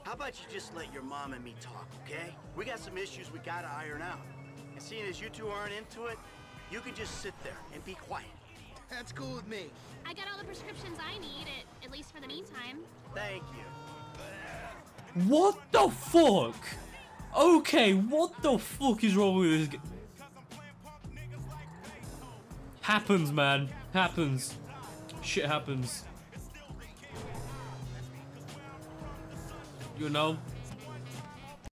How about you just let your mom and me talk, okay? We got some issues we gotta iron out. And seeing as you two aren't into it, you can just sit there and be quiet. That's cool with me. I got all the prescriptions I need, at least for the meantime. Thank you. What the fuck? Okay, what the fuck is wrong with this? Happens, man. Happens. Shit happens. You know?